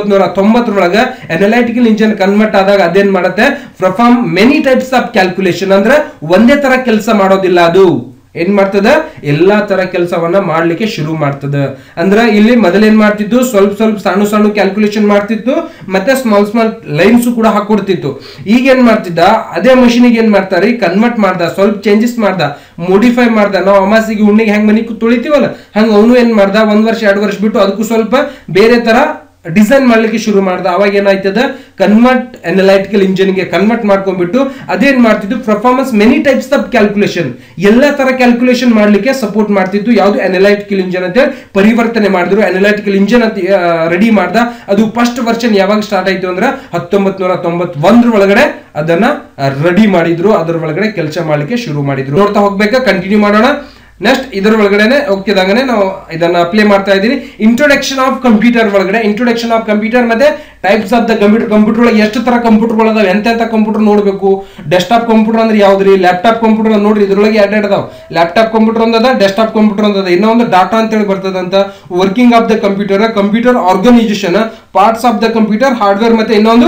1990 ಅನಲೈಟಿಕಲ್ ಇಂಜಿನ್ ಕನ್ವರ್ಟ್ ಆದಾಗ ಅದೇನ್ ಮಾಡುತ್ತೆ? Perform many types of calculation. ಅಂದ್ರೆ ಒಂದೇ ತರ ಕೆಲಸ ಮಾಡೋದಿಲ್ಲ. ಅದು ಏನ್ ಮಾಡ್ತದ? ಎಲ್ಲಾ ತರ ಕೆಲಸವನ್ನ ಮಾಡ್ಲಿಕ್ಕೆ ಶುರು ಮಾಡ್ತದ. ಅಂದ್ರೆ ಇಲ್ಲಿ ಮೊದಲೇನ್ ಮಾಡ್ತಿತ್ತು? ಸ್ವಲ್ಪ ಸಣ್ಣ ಕ್ಯಾಲ್ಕುಲೇಷನ್ ಮಾಡ್ತಿತ್ತು, ಮತ್ತೆ ಸ್ಮಾಲ್ ಲೈನ್ಸ್ ಕೂಡ ಹಾಕೊಡ್ತಿತ್ತು. ಈಗ ಏನ್ ಮಾಡ್ತಿದ್ದ? ಅದೇ ಮಷೀನಿಗೆ ಏನ್ ಮಾಡ್ತಾರಿ? ಕನ್ವರ್ಟ್ ಮಾಡ್ದ, ಸ್ವಲ್ಪ ಚೇಂಜಸ್ ಮಾಡ್ದ, ಮೋಡಿಫೈ ಮಾಡ್ದ. ನಾವು ಅಮಾಸಿಗೆ ಉಣ್ಣಿಗೆ ಹೆಂಗ್ ಮನಿ ತೊಳಿತೀವಲ್ಲ ಹಂಗ ಅವನು ಏನ್ ಮಾಡ್ದ? 1 ವರ್ಷ 2 ವರ್ಷ ಬಿಟ್ಟು ಅದಕ್ಕೂ ಸ್ವಲ್ಪ ಬೇರೆ ತರ ಡಿಸೈನ್ ಮಾಡ್ಲಿಕ್ಕೆ ಶುರು ಮಾಡ್ದ. ಅವಾಗ ಏನಾಯ್ತದ? ಕನ್ವರ್ಟ್ ಅನಲೈಟಿಕಲ್ ಇಂಜಿನ್ ಗೆ ಕನ್ವರ್ಟ್ ಮಾಡ್ಕೊಂಡ್ಬಿಟ್ಟು ಅದೇನ್ ಮಾಡ್ತಿದ್ದು? Performance many types of calculation, ಎಲ್ಲಾ ತರ ಕ್ಯಾಲ್ಕುಲೇಷನ್ ಮಾಡ್ಲಿಕ್ಕೆ ಸಪೋರ್ಟ್ ಮಾಡ್ತಿದ್ದು. ಯಾವ್ದು? ಅನಲೈಟಿಕಲ್ ಇಂಜಿನ್ ಅಂತ ಪರಿವರ್ತನೆ ಮಾಡಿದ್ರು. ಅನಲೈಟಿಕಲ್ ಇಂಜಿನ್ ಅಂತ ರೆಡಿ ಮಾಡ್ದ. ಅದು ಫಸ್ಟ್ ವರ್ಷನ್ ಯಾವಾಗ ಸ್ಟಾರ್ಟ್ ಆಯ್ತು ಅಂದ್ರೆ 1991 ಒಳಗಡೆ ಅದನ್ನ ರೆಡಿ ಮಾಡಿದ್ರು. ಅದ್ರ ಒಳಗಡೆ ಕೆಲಸ ಮಾಡ್ಲಿಕ್ಕೆ ಶುರು ಮಾಡಿದ್ರು. ನೋಡ್ತಾ ಹೋಗ್ಬೇಕಾ? ಕಂಟಿನ್ಯೂ ಮಾಡೋಣ. ನೆಕ್ಸ್ಟ್ ಇದರ ಒಳಗಡೆ ಹೋಗ್ತಿದಂಗನೆ ನಾವು ಇದನ್ನ ಅಪ್ಲೈ ಮಾಡ್ತಾ ಇದ್ದೀನಿ. ಇಂಟ್ರೊಡಕ್ಷನ್ ಆಫ್ ಕಂಪ್ಯೂಟರ್ ಒಳಗಡೆ ಇಂಟ್ರೊಡಕ್ಷನ್ ಆಫ್ ಕಂಪ್ಯೂಟರ್ ಮತ್ತೆ ಟೈಪ್ಸ್ ಆಫ್ ದ ಕಂಪ್ಯೂಟರ್ ಒಳಗೆ ಎಷ್ಟು ತರ ಕಂಪ್ಯೂಟರ್ಗಳು ಅದಾವೆ, ಎಂತೆಂತ ಕಂಪ್ಯೂಟರ್ ನೋಡಬೇಕು. ಡೆಸ್ಕ್ಟಾಪ್ ಕಂಪ್ಯೂಟರ್ ಅಂದ್ರೆ ಯಾವ್ದ್ರಿ, ಲ್ಯಾಪ್ಟಾಪ್ ಕಂಪ್ಯೂಟರ್ ನೋಡ್ರಿ, ಇದ್ರೊಳಗೆ ಎರಡು ಅದಾವ. ಲ್ಯಾಪ್ಟಾಪ್ ಕಂಪ್ಯೂಟರ್ ಒಂದದ, ಡೆಸ್ಕ್ಟಾಪ್ ಕಂಪ್ಯೂಟರ್ ಒಂದದ. ಇನ್ನೊಂದು ಡಾಟಾ ಅಂತ ಹೇಳಿ ಬರ್ತದಂತ. Working of the computer, computer organisation, parts of the computer, hardware ಮತ್ತೆ ಇನ್ನೊಂದು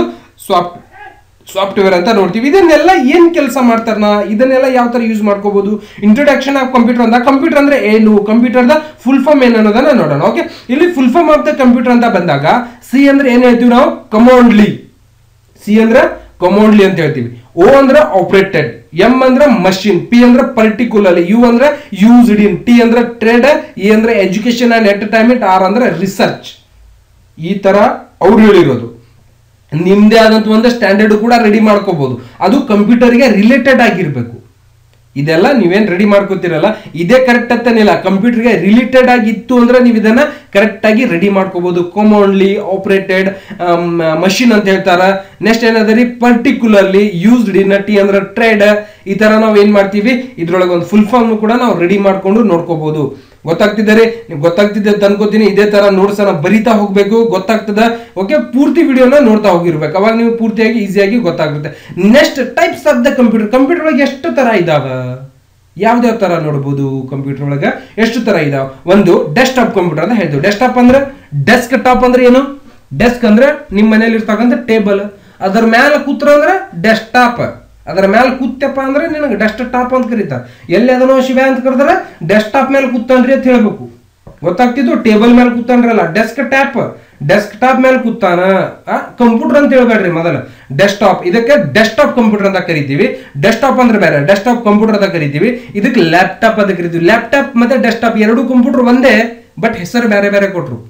ಸಾಫ್ಟ್ವೇರ್ ಅಂತ ನೋಡ್ತೀವಿ. ಇದನ್ನೆಲ್ಲ ಏನ್ ಕೆಲಸ ಮಾಡ್ತಾರ, ಇದನ್ನೆಲ್ಲ ಯಾವ ತರ ಯೂಸ್ ಮಾಡ್ಕೋಬಹುದು. ಇಂಟ್ರೊಡಕ್ಷನ್ ಆಫ್ ಕಂಪ್ಯೂಟರ್ ಅಂತ, ಕಂಪ್ಯೂಟರ್ ಅಂದ್ರೆ ಏನು, ಕಂಪ್ಯೂಟರ್ ದ ಫುಲ್ ಫಾರ್ಮ್ ಏನು ಅನ್ನೋದನ್ನ ನೋಡೋಣ. ಓಕೆ, ಇಲ್ಲಿ full form of the computer ಅಂತ ಬಂದಾಗ ಸಿ ಅಂದ್ರೆ ಏನ್ ಹೇಳ್ತೀವಿ ನಾವು, ಕಮಾಂಡ್ಲಿ. ಸಿ ಅಂದ್ರೆ ಕಮಾಂಡ್ಲಿ ಅಂತ ಹೇಳ್ತೀವಿ. ಓ ಅಂದ್ರೆ ಆಪರೇಟೆಡ್, ಎಂ ಅಂದ್ರೆ ಮಷಿನ್, ಪಿ ಅಂದ್ರೆ ಪರ್ಟಿಕ್ಯುಲರ್ಲಿ, ಯು ಅಂದ್ರೆ ಯೂಸ್ಡ್ ಇನ್, ಟಿ ಅಂದ್ರೆ ಟ್ರೇಡ್, ಎ ಅಂದ್ರೆ ಎಜುಕೇಶನ್ ಅಂಡ್ ಎಂಟರ್ಟೈನ್ಮೆಂಟ್, ಆರ್ ಅಂದ್ರೆ ರಿಸರ್ಚ್. ಈ ತರ ಅವ್ರು ಹೇಳಿರೋದು. ನಿಮ್ದೇ ಆದಂತ ಒಂದು ಸ್ಟ್ಯಾಂಡರ್ಡ್ ಕೂಡ ರೆಡಿ ಮಾಡ್ಕೋಬಹುದು. ಅದು ಕಂಪ್ಯೂಟರ್ಗೆ ರಿಲೇಟೆಡ್ ಆಗಿರ್ಬೇಕು. ಇದೆಲ್ಲ ನೀವೇನ್ ರೆಡಿ ಮಾಡ್ಕೋತಿರಲ್ಲ ಇದೇ ಕರೆಕ್ಟ್ ಅಂತನಿಲ್ಲ, ಕಂಪ್ಯೂಟರ್ಗೆ ರಿಲೇಟೆಡ್ ಆಗಿತ್ತು ಅಂದ್ರೆ ನೀವು ಇದನ್ನ ಕರೆಕ್ಟ್ ಆಗಿ ರೆಡಿ ಮಾಡ್ಕೋಬಹುದು. ಕಾಮನ್ಲಿ, ಆಪರೇಟೆಡ್, ಮಷಿನ್ ಅಂತ ಹೇಳ್ತಾರ. ನೆಕ್ಸ್ಟ್ ಏನದರಿ, ಪರ್ಟಿಕ್ಯುಲರ್ಲಿ, ಯೂಸ್ಡ್ ಇನ್, ಟಿ ಅಂದ್ರೆ ಟ್ರೇಡ್. ಈ ತರ ನಾವು ಏನ್ ಮಾಡ್ತೀವಿ, ಇದ್ರೊಳಗೆ ಒಂದು ಫುಲ್ ಫಾರ್ಮ್ ಕೂಡ ನಾವು ರೆಡಿ ಮಾಡ್ಕೊಂಡು ನೋಡ್ಕೋಬಹುದು. ಗೊತ್ತಾಗ್ತಿದ್ದಾರೆ, ನೀವು ಗೊತ್ತಾಗ್ತಿದ್ದೆ ಅಂತ ಅನ್ಕೋತೀನಿ. ಇದೇ ತರ ನೋಟ್ಸ್ ಅನ್ನ ಬರಿತಾ ಹೋಗ್ಬೇಕು, ಗೊತ್ತಾಗ್ತದ. ಓಕೆ, ಪೂರ್ತಿ ವಿಡಿಯೋನ ನೋಡ್ತಾ ಹೋಗಿರ್ಬೇಕು, ಅವಾಗ ನೀವು ಪೂರ್ತಿಯಾಗಿ ಈಸಿಯಾಗಿ ಗೊತ್ತಾಗುತ್ತೆ. Next types of the computer. Computer ಒಳಗೆ ಎಷ್ಟು ತರ ಇದಾವ, ಯಾವ್ದಾವ ತರ ನೋಡಬಹುದು. ಕಂಪ್ಯೂಟರ್ ಒಳಗೆ ಎಷ್ಟು ತರ ಇದಾವ. ಒಂದು ಡೆಸ್ಕ್ಟಾಪ್ ಕಂಪ್ಯೂಟರ್ ಅಂತ ಹೇಳ್ತೀವಿ. ಡೆಸ್ಕ್ಟಾಪ್ ಅಂದ್ರೆ, ಡೆಸ್ಕ್ ಟಾಪ್ ಅಂದ್ರೆ ಏನು, ಡೆಸ್ಕ್ ಅಂದ್ರೆ ನಿಮ್ ಮನೇಲಿ ಇರ್ತಕ್ಕಂಥ ಟೇಬಲ್, ಅದರ ಮೇಲೆ ಕೂತ್ರ ಅಂದ್ರೆ ಡೆಸ್ಕ್ಟಾಪ್. ಅದರ ಮೇಲೆ ಕೂತಪ್ಪ ಅಂದ್ರೆ ನಿನಗೆ ಡೆಸ್ಕ್ ಟಾಪ್ ಅಂತ ಕರೀತಾರೆ. ಎಲ್ಲಿ ಅದನ್ನೋ ಶಿವ ಅಂತ ಕರೆದ್ರೆ ಡೆಸ್ಕ್ಟಾಪ್ ಮೇಲೆ ಕೂತನ್ರಿ ಅಂತ ಹೇಳ್ಬೇಕು. ಗೊತ್ತಾಗ್ತಿದ್ದು, ಟೇಬಲ್ ಮೇಲೆ ಕೂತನ್ರಲ್ಲ, ಡೆಸ್ಕ್ ಟಾಪ್ ಮೇಲೆ ಕೂತಾನ. ಕಂಪ್ಯೂಟರ್ ಅಂತ ಹೇಳ್ಬೇಡ್ರಿ ಮೊದಲು, ಡೆಸ್ಕ್ಟಾಪ್. ಇದಕ್ಕೆ ಡೆಸ್ಕ್ಟಾಪ್ ಕಂಪ್ಯೂಟರ್ ಅಂತ ಕರಿತೀವಿ. ಡೆಸ್ಕ್ಟಾಪ್ ಅಂದ್ರೆ ಬೇರೆ, ಡೆಸ್ಕ್ಟಾಪ್ ಕಂಪ್ಯೂಟರ್ ಅಂತ ಕರಿತೀವಿ. ಇದಕ್ಕೆ ಲ್ಯಾಪ್ಟಾಪ್ ಅಂತ ಕರಿತೀವಿ. ಲ್ಯಾಪ್ಟಾಪ್ ಮತ್ತೆ ಡೆಸ್ಕ್ಟಾಪ್ ಎರಡು ಕಂಪ್ಯೂಟರ್ ಒಂದೇ, ಬಟ್ ಹೆಸರು ಬೇರೆ ಬೇರೆ ಕೊಟ್ರು.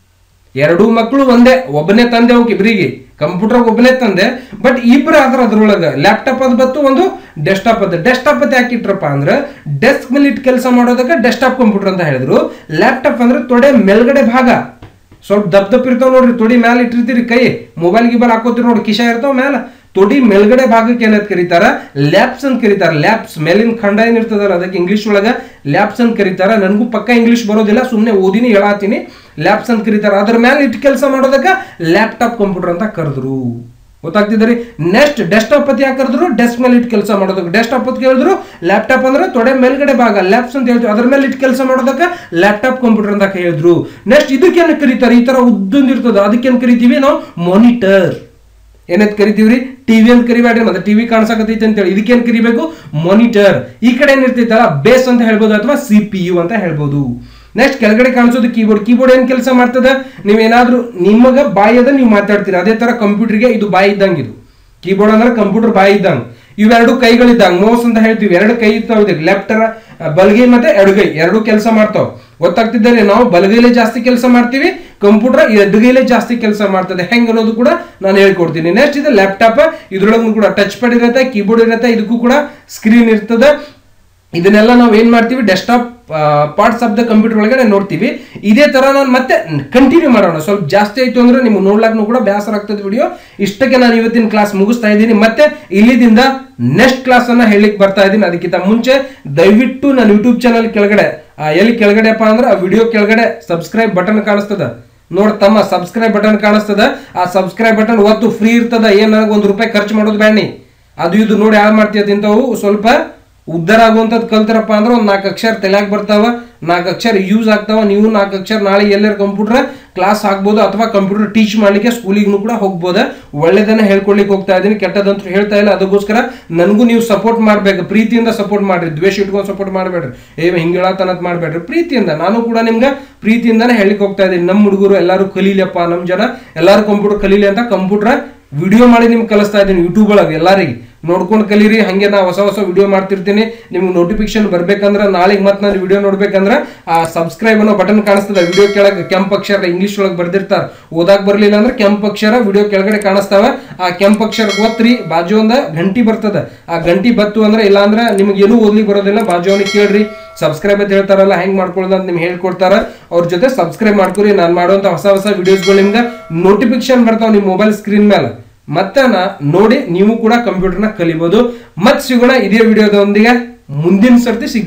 ಎರಡೂ ಮಕ್ಕಳು ಒಂದೇ, ಒಬ್ಬನೇ ತಂದೆ ಹೋಗಿ ಇಬ್ರಿಗೆ. ಕಂಪ್ಯೂಟರ್ ಒಬ್ಬನೇ ತಂದೆ, ಬಟ್ ಇಬ್ರು ಆದ್ರ ಅದ್ರೊಳಗ ಲ್ಯಾಪ್ಟಾಪ್ ಅಂತ ಬತ್ತು, ಒಂದು ಡೆಸ್ಕ್ಟಾಪ್ ಅಂತ. ಡೆಸ್ಕ್ಟಾಪ್ ಅಂತ ಯಾಕೆ ಇಟ್ರಪ್ಪ ಅಂದ್ರೆ ಡೆಸ್ಕ್ ಮೇಲೆ ಇಟ್ಟು ಕೆಲಸ ಮಾಡೋದಕ್ಕೆ ಡೆಸ್ಕ್ಟಾಪ್ ಕಂಪ್ಯೂಟರ್ ಅಂತ ಹೇಳಿದ್ರು. ಲ್ಯಾಪ್ಟಾಪ್ ಅಂದ್ರೆ ತೊಡೆ ಮೇಲ್ಗಡೆ ಭಾಗ ಸ್ವಲ್ಪ ದಪ್ಪ ಇರ್ತಾವ ನೋಡ್ರಿ, ತೊಡಿ ಮ್ಯಾಲ ಇಟ್ಟಿರ್ತೀರಿ, ಕೈ ಮೊಬೈಲ್ ಗಿಬೈಲ್ ಹಾಕೋತಿರಿ ನೋಡಿ, ಕಿಶ ಇರ್ತಾವ ಮ್ಯಾಲ. ತೊಡಿ ಮೇಲ್ಗಡೆ ಭಾಗಕ್ಕೆ ಏನಂತ ಕರೀತಾರ, ಲ್ಯಾಪ್ಸ್ ಅಂತ ಕರೀತಾರ. ಲ್ಯಾಪ್ಸ್ ಮೇಲಿನ ಖಂಡ ಏನಿರ್ತದಲ್ಲ ಅದಕ್ಕೆ ಇಂಗ್ಲಿಷ್ ಒಳಗ ಲ್ಯಾಪ್ಸ್ ಅಂತ ಕರೀತಾರ. ನನಗೂ ಪಕ್ಕ ಇಂಗ್ಲಿಷ್ ಬರೋದಿಲ್ಲ, ಸುಮ್ಮನೆ ಓದಿನಿ ಹೇಳಾತೀನಿ. ಲ್ಯಾಪ್ಸ್ ಅಂತ ಕರೀತಾರ. ಅದ್ರ ಮೇಲೆ ಇಟ್ಟು ಕೆಲಸ ಮಾಡೋದಕ್ಕೆ ಲ್ಯಾಪ್ಟಾಪ್ ಕಂಪ್ಯೂಟರ್ ಅಂತ ಕರೆದ್ರು. ಗೊತ್ತಾಗ್ತಿದ್ರಿ. ನೆಕ್ಸ್ಟ್ ಡೆಸ್ಕ್ಟಾಪ್ ಅಂತ ಯಾಕೆ ಕರೆದ್ರು, ಡೆಸ್ಕ್ ಮೇಲೆ ಇಟ್ಟು ಕೆಲಸ ಮಾಡೋದಕ್ಕೆ ಡೆಸ್ಕ್ಟಾಪ್ ಅಂತ ಹೇಳಿದ್ರು. ಲ್ಯಾಪ್ಟಾಪ್ ಅಂದ್ರೆ ತೊಡೆ ಮೇಲ್ಗಡೆ ಭಾಗ, ಲ್ಯಾಪ್ಸ್ ಅಂತ ಹೇಳ್ತೀವಿ, ಅದ್ರ ಮೇಲೆ ಇಟ್ಟು ಕೆಲಸ ಮಾಡೋದಕ್ಕೆ ಲ್ಯಾಪ್ಟಾಪ್ ಕಂಪ್ಯೂಟರ್ ಅಂತ ಹೇಳಿದ್ರು. ನೆಕ್ಸ್ಟ್ ಇದಕ್ಕೇನು ಕರೀತಾರೆ, ಈ ತರ ಉದ್ದೊಂದಿರ್ತದ, ಅದಕ್ಕೇನು ಕರಿತೀವಿ ನಾವು, ಮಾನಿಟರ್. ಏನಂತ ಕರಿತೀವ್ರಿ, ಟಿವಿ ಅಂತ ಕರಿಬೇಡ್ರಿ, ಮತ್ತೆ ಟಿವಿ ಕಾಣಿಸಕತ್ತೈತಿ ಅಂತ ಹೇಳಿ. ಇದಕ್ಕೇನ್ ಕರಿಬೇಕು, ಮಾನಿಟರ್. ಈ ಕಡೆ ಏನಿರ್ತೈತಲ್ಲ ಬೇಸ್ ಅಂತ ಹೇಳ್ಬೋದು, ಅಥವಾ CPU ಅಂತ ಹೇಳ್ಬೋದು. ನೆಕ್ಸ್ಟ್ ಕೆಳಗಡೆ ಕಾಣಿಸೋದು ಕೀಬೋರ್ಡ್. ಕೀಬೋರ್ಡ್ ಏನ್ ಕೆಲಸ ಮಾಡ್ತದ, ನೀವೇನಾದ್ರೂ ನಿಮಗ ಬಾಯಿ ಅದ ನೀವು ಮಾತಾಡ್ತೀರಾ, ಅದೇ ತರ ಕಂಪ್ಯೂಟರ್ಗೆ ಇದು ಬಾಯಿ ಇದ್ದಂಗ. ಇದು ಕೀಬೋರ್ಡ್ ಅಂದ್ರೆ ಕಂಪ್ಯೂಟರ್ ಬಾಯಿ ಇದ್ದಂಗ. ಇವೆರಡು ಕೈಗಳಿದ್ದಂಗ, ಮೌಸ್ ಅಂತ ಹೇಳ್ತೀವಿ. ಎರಡು ಕೈ ಇರ್ತಾವ, ಲೆಫ್ಟ್ ಬಲಗೈ ಮತ್ತೆ ಎಡಗೈ ಎರಡು ಕೆಲಸ ಮಾಡ್ತಾವ. ಗೊತ್ತಾಗ್ತಿದ್ದಾರೆ, ನಾವು ಬಲಗೈಲೇ ಜಾಸ್ತಿ ಕೆಲಸ ಮಾಡ್ತೀವಿ, ಕಂಪ್ಯೂಟರ್ ಎಡಗೈಲೇ ಜಾಸ್ತಿ ಕೆಲಸ ಮಾಡ್ತದೆ. ಹೆಂಗ್ ಅನ್ನೋದು ಕೂಡ ನಾನು ಹೇಳ್ಕೊಡ್ತೀನಿ. ನೆಕ್ಸ್ಟ್ ಇದು ಲ್ಯಾಪ್ಟಾಪ್. ಇದ್ರೊಳಗೂ ಕೂಡ ಟಚ್ ಪ್ಯಾಡ್ ಇರುತ್ತೆ, ಕೀಬೋರ್ಡ್ ಇರುತ್ತೆ, ಇದಕ್ಕೂ ಕೂಡ ಸ್ಕ್ರೀನ್ ಇರ್ತದೆ. ಇದನ್ನೆಲ್ಲ ನಾವು ಏನ್ ಮಾಡ್ತೀವಿ, desktop parts of the computer ಒಳಗಡೆ ನೋಡ್ತೀವಿ. ಇದೇ ತರ ನಾನು ಮತ್ತೆ ಕಂಟಿನ್ಯೂ ಮಾಡೋಣ. ಸ್ವಲ್ಪ ಜಾಸ್ತಿ ಆಯ್ತು ಅಂದ್ರೆ ನಿಮ್ಗೆ ನೋಡ್ಲಾಕ್ನು ಕೂಡ ಬೇಸರ ಆಗ್ತದೆ ವಿಡಿಯೋ. ಇಷ್ಟಕ್ಕೆ ನಾನು ಇವತ್ತಿನ ಕ್ಲಾಸ್ ಮುಗಿಸ್ತಾ ಇದ್ದೀನಿ. ಮತ್ತೆ ಇಲ್ಲಿದಿಂದ ನೆಕ್ಸ್ಟ್ ಕ್ಲಾಸ್ ಅನ್ನ ಹೇಳಿಕ್ ಬರ್ತಾ ಇದ್ದೀನಿ. ಅದಕ್ಕಿಂತ ಮುಂಚೆ ದಯವಿಟ್ಟು ನನ್ನ ಯೂಟ್ಯೂಬ್ ಚಾನಲ್ ಕೆಳಗಡೆ ಎಲ್ಲಿ ಕೆಳಗಡೆಪ್ಪ ಅಂದ್ರೆ ಆ ವಿಡಿಯೋ ಕೆಳಗಡೆ ಸಬ್ಸ್ಕ್ರೈಬ್ ಬಟನ್ ಕಾಣಿಸ್ತದ ನೋಡ್ತಮ್ಮ, ಸಬ್ಸ್ಕ್ರೈಬ್ ಬಟನ್ ಕಾಣಿಸ್ತದ. ಆ ಸಬ್ಸ್ಕ್ರೈಬ್ ಬಟನ್ ಒತ್ತು, ಫ್ರೀ ಇರ್ತದ. ಏನ್ ನನಗೆ ₹1 ಖರ್ಚು ಮಾಡೋದು ಬೇಡಿ. ಅದು ಇದು ನೋಡಿ ಯಾರು ಮಾಡ್ತೀಯ ಇಂಥವು ಸ್ವಲ್ಪ ಉದ್ಧಾರ ಆಗುವಂಥದ್ದು ಕಲ್ತಾರಪ್ಪ ಅಂದ್ರೆ ಒಂದು 4 ಅಕ್ಷರ ತಲೆಯಾಗ ಬರ್ತಾವ, 4 ಅಕ್ಷರ ಯೂಸ್ ಆಗ್ತಾವ. ನೀವು 4 ಅಕ್ಷರ ನಾಳೆ ಎಲ್ಲರ ಕಂಪ್ಯೂಟರ್ ಕ್ಲಾಸ್ ಆಗ್ಬೋದು, ಅಥವಾ ಕಂಪ್ಯೂಟರ್ ಟೀಚ್ ಮಾಡ್ಲಿಕ್ಕೆ ಸ್ಕೂಲಿಗೂ ಕೂಡ ಹೋಗ್ಬೋದು. ಒಳ್ಳೆದನ್ನ ಹೇಳ್ಕೊಳ್ಲಿಕ್ಕೆ ಹೋಗ್ತಾ ಇದ್ದೀನಿ, ಕೆಟ್ಟದಂತೂ ಹೇಳ್ತಾ ಇಲ್ಲ. ಅದಕ್ಕೋಸ್ಕರ ನನಗೂ ನೀವು ಸಪೋರ್ಟ್ ಮಾಡ್ಬೇಕು, ಪ್ರೀತಿಯಿಂದ ಸಪೋರ್ಟ್ ಮಾಡ್ರಿ. ದ್ವೇಷ ಇಟ್ಕೊಂಡು ಸಪೋರ್ಟ್ ಮಾಡಬೇಡ್ರಿ, ಹಿಂಗೆ ಹೇಳತನತ್ ಮಾಡಬೇಡ್ರಿ. ಪ್ರೀತಿಯಿಂದ ನಾನು ಕೂಡ ನಿಮ್ಗೆ ಪ್ರೀತಿಯಿಂದಾನೇ ಹೇಳಿಕ್ ಹೋಗ್ತಾ ಇದ್ದೀನಿ. ನಮ್ಮ ಹುಡುಗರು ಎಲ್ಲರೂ ಕಲೀಲಿಯಪ್ಪ, ನಮ್ಮ ಜನ ಎಲ್ಲರೂ ಕಂಪ್ಯೂಟರ್ ಕಲೀಲಿ ಅಂತ ಕಂಪ್ಯೂಟರ್ ವಿಡಿಯೋ ಮಾಡಿ ನಿಮ್ಗೆ ಕಲಿಸ್ತಾ ಇದ್ದೀನಿ. ಯೂಟ್ಯೂಬ್ ಒಳಗೆ ಎಲ್ಲರಿಗೆ ನೋಡ್ಕೊಂಡು ಕಲೀರಿ. ಹಂಗೆ ನಾ ಹೊಸ ಹೊಸ ವಿಡಿಯೋ ಮಾಡ್ತಿರ್ತೀನಿ. ನಿಮ್ಗೆ ನೋಟಿಫಿಕೇಶನ್ ಬರ್ಬೇಕಂದ್ರೆ, ನಾಳೆಗೆ ಮತ್ತೆ ನಾನು ವಿಡಿಯೋ ನೋಡ್ಬೇಕಂದ್ರೆ ಆ ಸಬ್ಸ್ಕ್ರೈಬ್ ಅನ್ನೋ ಬಟನ್ ಕಾಣಿಸ್ತದೆ. ವಿಡಿಯೋ ಕೆಳಗೆ ಕೆಂಪು ಅಕ್ಷರ ಇಂಗ್ಲಿಷ್ ಒಳಗೆ ಬರ್ದಿರ್ತಾರೆ. ಓದಾಕ್ ಬರ್ಲಿಲ್ಲ ಅಂದ್ರೆ ಕೆಂಪು ಅಕ್ಷರ ವಿಡಿಯೋ ಕೆಳಗಡೆ ಕಾಣಿಸ್ತಾವ. ಆ ಕೆಂಪು ಅಕ್ಷರ ಒತ್ರಿ, ಬಾಜು ಒಂದ ಗಂಟಿ ಬರ್ತದೆ. ಆ ಗಂಟಿ ಬತ್ತು ಅಂದ್ರೆ, ಇಲ್ಲ ಅಂದ್ರೆ ನಿಮ್ಗೆ ಏನೂ ಓದ್ಲಿಕ್ಕೆ ಬರೋದಿಲ್ಲ. ಬಾಜು ಅವನಿಗೆ ಕೇಳ್ರಿ, ಸಬ್ಸ್ಕ್ರೈಬ್ ಅಂತ ಹೇಳ್ತಾರಲ್ಲ, ಹೆಂಗ್ ಮಾಡ್ಕೊಳ್ಳೋದು ಅಂತ ನಿಮ್ಗೆ ಹೇಳ್ಕೊಡ್ತಾರ. ಅವ್ರ ಜೊತೆ ಸಬ್ಸ್ಕ್ರೈಬ್ ಮಾಡ್ಕೊರಿ. ನಾನು ಮಾಡುವಂತ ಹೊಸ ಹೊಸ ವಿಡಿಯೋಸ್ಗಳು ನಿಮ್ಗೆ ನೋಟಿಫಿಕೇಶನ್ ಬರ್ತಾವ ನಿಮ್ಮ ಮೊಬೈಲ್ ಸ್ಕ್ರೀನ್ ಮೇಲೆ. ಮತ್ತೆ ನೋಡಿ ನೀವು ಕೂಡ ಕಂಪ್ಯೂಟರ್ನ ಕಲಿಬಹುದು. ಮತ್ತೆ ಸಿಗೋಣ ಇದೇ ವಿಡಿಯೋದೊಂದಿಗೆ. ಮುಂದಿನ ಸರ್ತಿ ಸಿಗ್ತೀನಿ.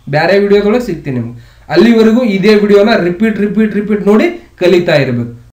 ಬೇರೆ ವಿಡಿಯೋದೊಳಗೆ ಸಿಗ್ತೀನಿ ನಿಮ್ಗೆ. ಅಲ್ಲಿವರೆಗೂ ಇದೇ ವಿಡಿಯೋನ ರಿಪೀಟ್ ನೋಡಿ ಕಲಿತಾ ಇರಬೇಕು.